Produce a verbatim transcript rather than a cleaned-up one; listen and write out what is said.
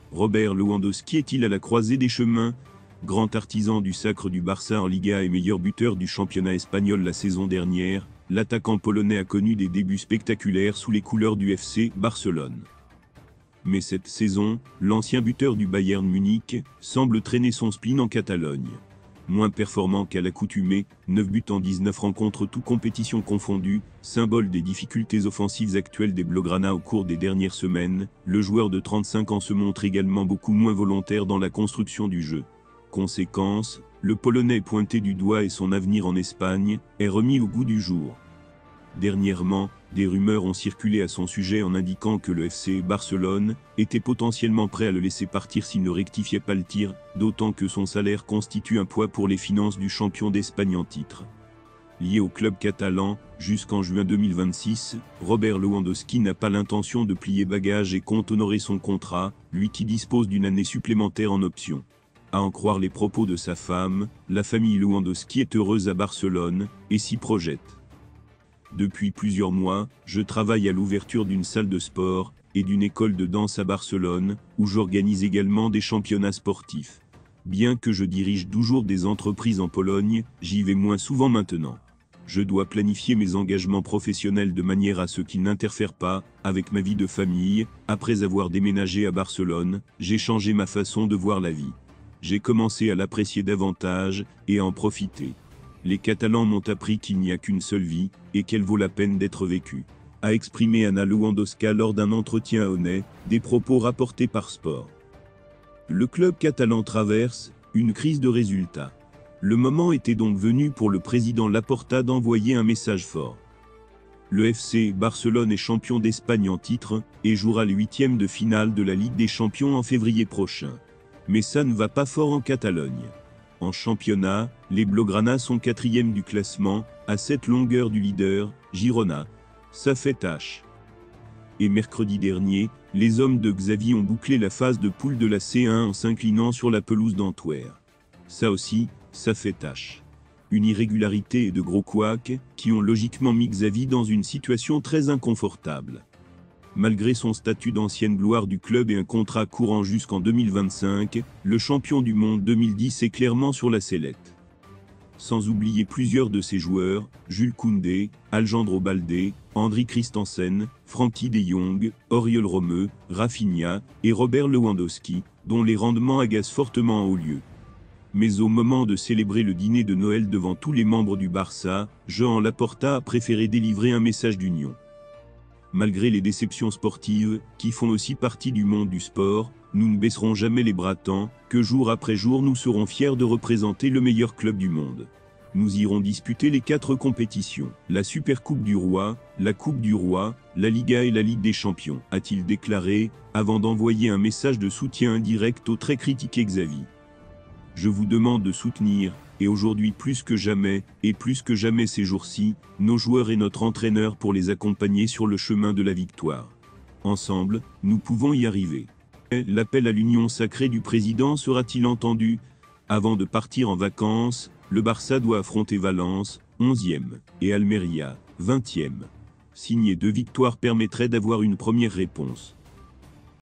Robert Lewandowski est-il à la croisée des chemins? Grand artisan du sacre du Barça en Liga et meilleur buteur du championnat espagnol la saison dernière, l'attaquant polonais a connu des débuts spectaculaires sous les couleurs du F C Barcelone. Mais cette saison, l'ancien buteur du Bayern Munich semble traîner son spleen en Catalogne. Moins performant qu'à l'accoutumée, neuf buts en dix-neuf rencontres toutes compétitions confondues, symbole des difficultés offensives actuelles des Blaugrana au cours des dernières semaines, le joueur de trente-cinq ans se montre également beaucoup moins volontaire dans la construction du jeu. Conséquence, le Polonais pointé du doigt et son avenir en Espagne est remis au goût du jour. Dernièrement, des rumeurs ont circulé à son sujet en indiquant que le F C Barcelone était potentiellement prêt à le laisser partir s'il ne rectifiait pas le tir, d'autant que son salaire constitue un poids pour les finances du champion d'Espagne en titre. Lié au club catalan, jusqu'en juin deux mille vingt-six, Robert Lewandowski n'a pas l'intention de plier bagages et compte honorer son contrat, lui qui dispose d'une année supplémentaire en option. À en croire les propos de sa femme, la famille Lewandowski est heureuse à Barcelone et s'y projette. Depuis plusieurs mois, je travaille à l'ouverture d'une salle de sport et d'une école de danse à Barcelone, où j'organise également des championnats sportifs. Bien que je dirige toujours des entreprises en Pologne, j'y vais moins souvent maintenant. Je dois planifier mes engagements professionnels de manière à ce qu'ils n'interfèrent pas avec ma vie de famille. Après avoir déménagé à Barcelone, j'ai changé ma façon de voir la vie. J'ai commencé à l'apprécier davantage et à en profiter. Les Catalans m'ont appris qu'il n'y a qu'une seule vie, et qu'elle vaut la peine d'être vécue, a exprimé Anna Lewandowska lors d'un entretien à Honnay, des propos rapportés par Sport. Le club catalan traverse une crise de résultats. Le moment était donc venu pour le président Laporta d'envoyer un message fort. Le F C Barcelone est champion d'Espagne en titre, et jouera les huitièmes de finale de la Ligue des Champions en février prochain. Mais ça ne va pas fort en Catalogne. En championnat, les Blaugrana sont quatrième du classement, à sept longueurs du leader, Girona. Ça fait tâche. Et mercredi dernier, les hommes de Xavi ont bouclé la phase de poule de la C un en s'inclinant sur la pelouse d'Antwerp. Ça aussi, ça fait tâche. Une irrégularité et de gros couacs, qui ont logiquement mis Xavi dans une situation très inconfortable. Malgré son statut d'ancienne gloire du club et un contrat courant jusqu'en deux mille vingt-cinq, le champion du monde deux mille dix est clairement sur la sellette. Sans oublier plusieurs de ses joueurs, Jules Koundé, Alejandro Balde, Andri Christensen, Frenkie de Jong, Oriol Romeu, Rafinha et Robert Lewandowski, dont les rendements agacent fortement en haut lieu. Mais au moment de célébrer le dîner de Noël devant tous les membres du Barça, Joan Laporta a préféré délivrer un message d'union. Malgré les déceptions sportives, qui font aussi partie du monde du sport, nous ne baisserons jamais les bras tant que jour après jour nous serons fiers de représenter le meilleur club du monde. Nous irons disputer les quatre compétitions, la Supercoupe du Roi, la Coupe du Roi, la Liga et la Ligue des Champions, a-t-il déclaré, avant d'envoyer un message de soutien indirect au très critiqué Xavi. Je vous demande de soutenir, et aujourd'hui plus que jamais, et plus que jamais ces jours-ci, nos joueurs et notre entraîneur pour les accompagner sur le chemin de la victoire. Ensemble, nous pouvons y arriver. L'appel à l'union sacrée du président sera-t-il entendu? Avant de partir en vacances, le Barça doit affronter Valence, onzième, et Almeria, vingtième. Signer deux victoires permettrait d'avoir une première réponse.